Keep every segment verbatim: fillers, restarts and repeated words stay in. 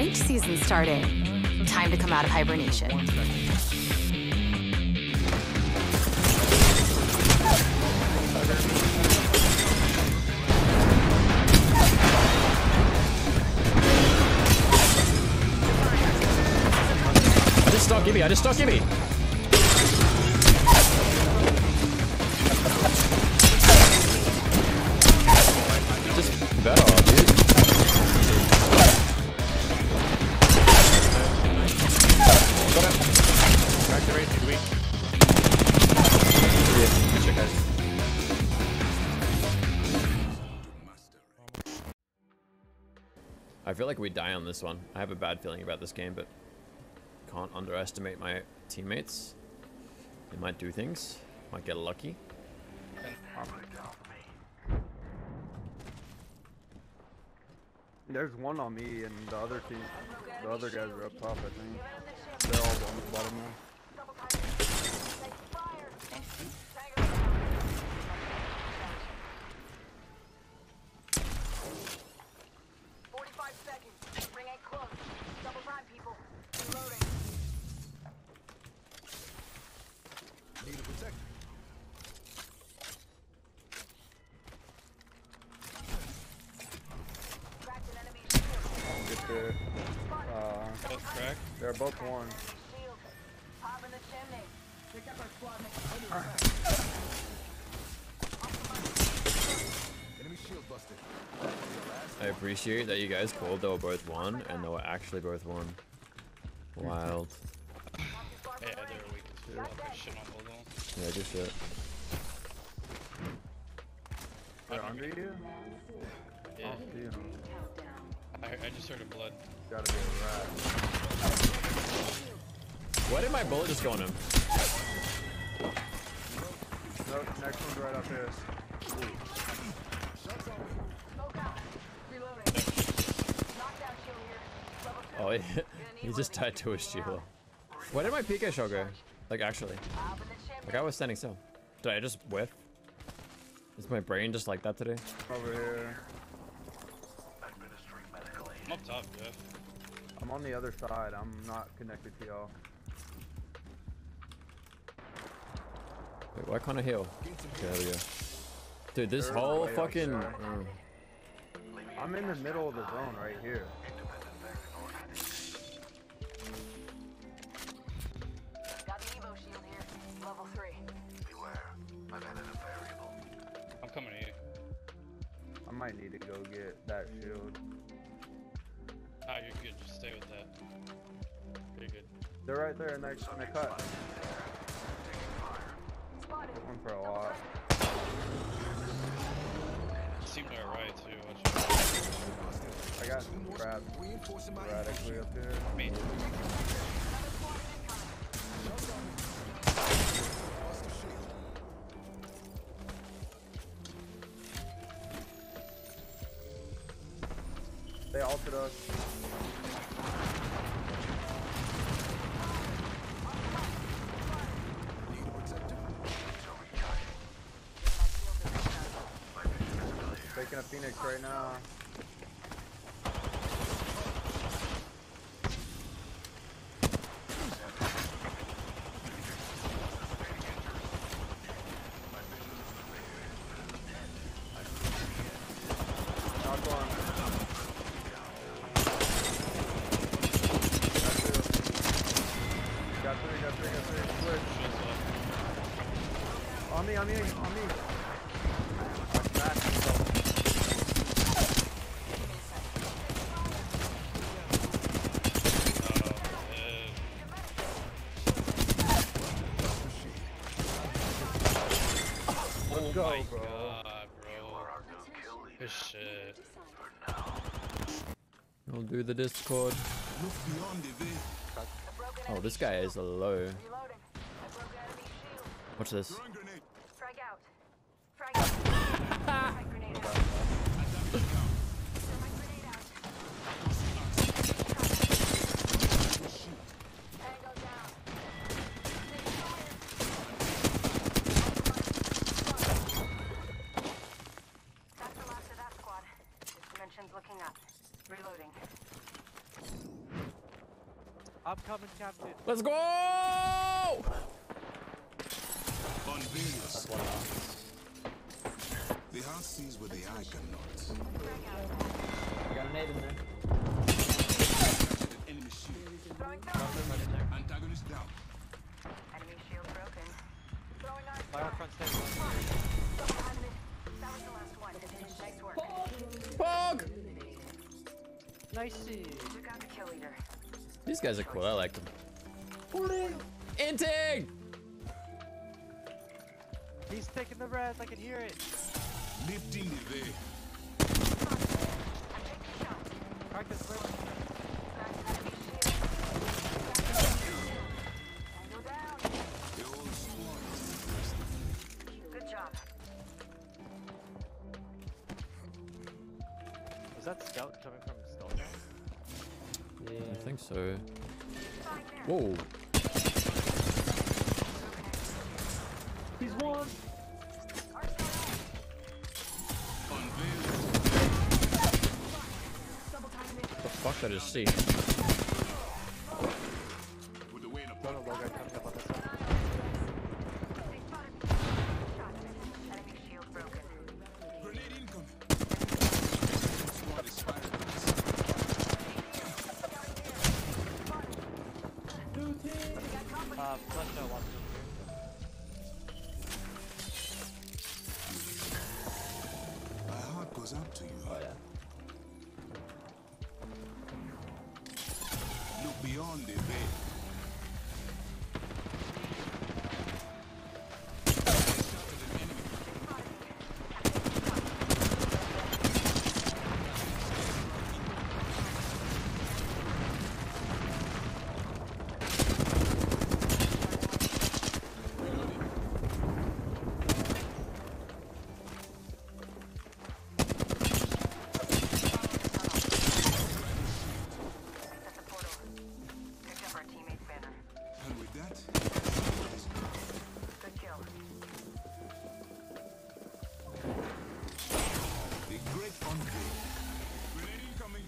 Range season started. Time to come out of hibernation. I just stuck Gibby, I just stuck Gibby. Just better, dude. Back to race, he's weak. Yeah. Good shit, guys. I feel like we die on this one. I have a bad feeling about this game, but can't underestimate my teammates. They might do things. Might get lucky. There's one on me, and the other team, the other guys are up top. I think they're all on the bottom now. forty-five seconds. Bring it close. Double time, people. Reloading. Need to protect. Cracked an enemy shield. Get there. Uh, Both crack. they're both one. Shield. Pop in the chimney. Pick up our squad. Enemy shield busted. I appreciate that you guys called they were both one, and they were actually both one. Wild. Yeah, they were weak as fuck. Put shit on both of them. Yeah, good shit. They're under you? Yeah. Oh, see 'em. I, I just heard a blood. Gotta be a rat. Why did my bullet just go on him? No, next one's right up here. Smoke out. Reloading. Knockdown shield here. Level two. Oh, he, he just tied to a shield. Where did my P K shot go? Like, actually. Pop in the chimney. Like, I was standing still. Did I just whiff? Is my brain just like that today? Over here. I'm up top, Jeff. I'm on the other side. I'm not connected to y'all. Wait, why can't I heal? Okay, there we go. Dude, this They're whole way fucking... outside. mm. I'm in the middle of the zone right here. Got the Evo shield here. Level three. I'm coming to you. I might need to go get that shield. Ah, you're good. Just stay with that. You're good. They're right there in that, in that cut. Spotted. One for a lot. Seem to our right too. Watch out. I got grabbed radically up here. Me. They altered us. Taking a Phoenix right now. Knock one. Got three, got three, got three. Switch. Shit's left. On me, on me, on me. I smashed myself. Oh, Let's go, my bro. God, bro. Good shit. I'll do the Discord. Oh, this guy is low. Reloading. I broke enemy shield. Watch this. Frag out. Frag out. Frag grenade out. Thermite grenade out. Tango down. That's the last of that squad. This dimension's looking up. Reloading. I'm coming, Captain. Let's go! Unveil the heart sees where the eye cannot. I got a nade in there. Enemy shield. Throwing Drop them right in there. Antagonist down. enemy shield broken. Throwing our Fire front stairs. That was the last one. Nice work. Pog! Nice. Took out the kill leader. These guys are cool. I like them. Inting! He's taking the res. I can hear it. Lifting the veil. Crack this bridge. Go down. The whole squad is Good job. Was that scout coming from Skulltown? Yeah. I think so. Whoa. He's one. unveiled. The fuck did I just see? With the way in a Don't know low guy coming up on this side. Enemy shield broken. grenade incoming. Squad is firing. Uh, flash out, watch over here. My heart goes out to you. Oh yeah. Look beyond the veil. That's a portal. Picked up our teammate's banner. And with that, Good kill. the great unveil. Grenade incoming.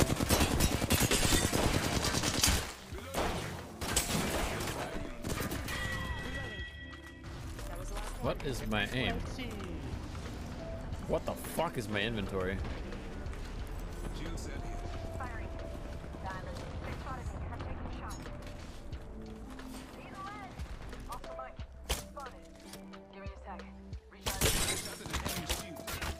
What is my aim? What the fuck is my inventory? Jill said here. Firing. Diamond. They spotted me. I'm taking a shot. He's red. Off the mic. Spotted. Give me a sec. Recharge. Shattered an enemy shield.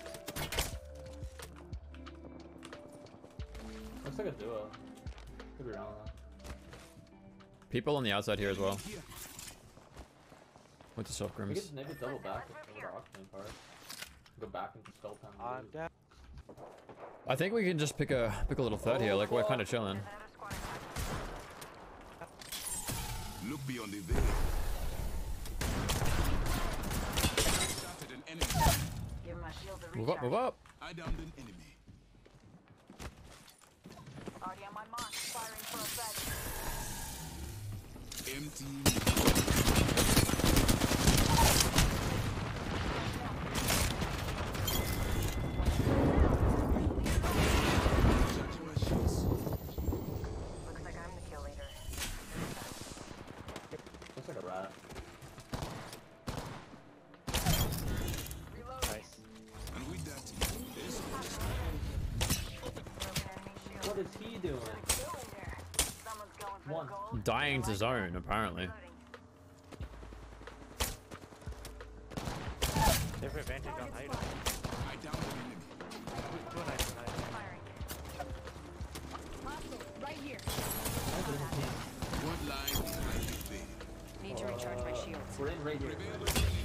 Looks like a duo. Could be wrong though. People on the outside here as well. Here. What's the self We grims? could maybe double back with the Octane part. Go back into Skulltown. I'm down. I think we can just pick a pick a little third here. Like we're kind of chilling. Another squad. Look beyond the veil. Shattered an enemy. Give my shield a Move up, move up. I downed an enemy. Already on my mark. Firing for a bed. Empty. Charging my shields. Looks like I'm the kill leader. Looks like a rat. Reload. Nice. And with that, this Broken enemy shield. What is he doing? Kill leader. Someone's going for One. the gold. Dying to zone apparently. Reloading. They have advantage on height. I downed an enemy. Do a nice night. Firing. What lies behind the veil? Need to recharge my shields. We're in right here. Prevail the training.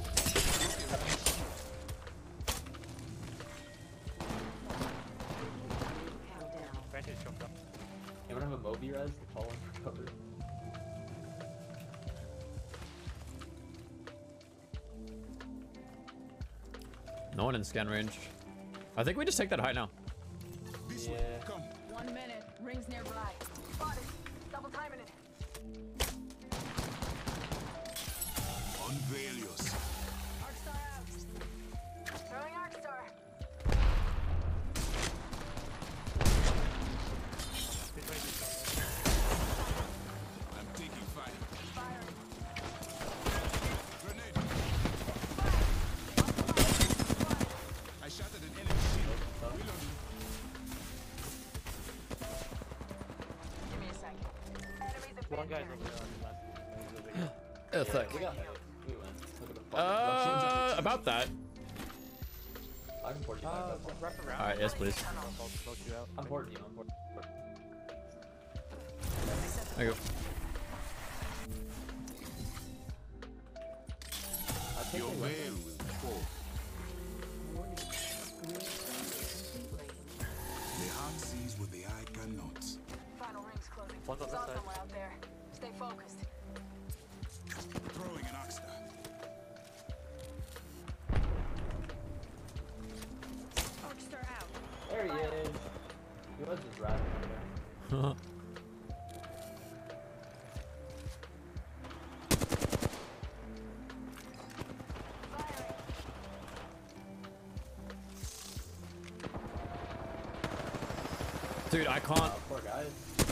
Advantage jumped up. Anyone have a Moby res to fall in for cover? No one in scan range. I think we just take that height now. This Yeah. way. Come. One minute. Rings nearby. Spotted. Double timing it. Unveil yourself. Arcstar out. Throwing Arcstar. He's ready to jump. One guy's over there on the left. He's over here. Oh, fuck. We got it. We win. Look at the fucking Uh, about that. I can port you Uh, back. That's wrap fine. around. Alright, yes, please. I'll, I'll float you out. I'm porting you. I'm porting you. There you go. I think Your they veil went. will fall. The heart sees what the eye cannot. Final ring's closing. One's on this Saw side. someone out there. Stay focused. Throwing an Oxstar. Archstar out. There he is. He was just riding over there. Dude, I can't. Oh, poor guys.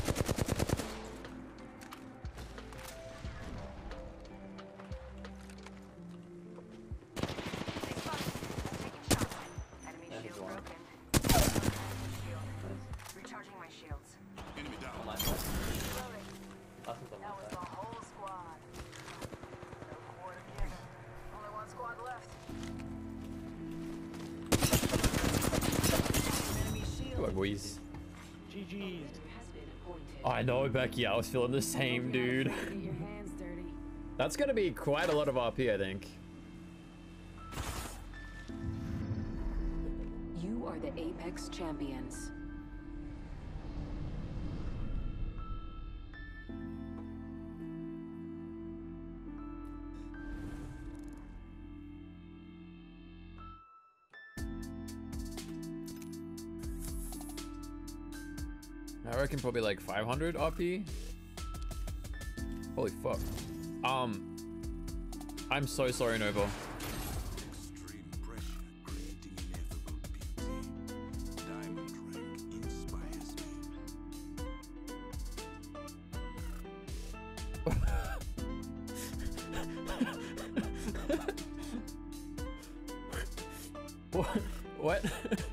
Enemy Yeah, he's shield one. broken. Shield. Recharging my shields. Enemy Oh down. my god. Reloading. Last one's on That my was side. the whole squad. No quarter given. Only one squad left. Enemy shield. What, boys? G G's. Has been appointed. I know, Becky. I was feeling the same, dude. Get your hands dirty. That's gonna be quite a lot of R P, I think. You are the Apex champions. I reckon probably like five hundred R P. Holy fuck. Um, I'm so sorry, Nova. Extreme pressure creating ineffable beauty. Diamond rank inspires me. What? What?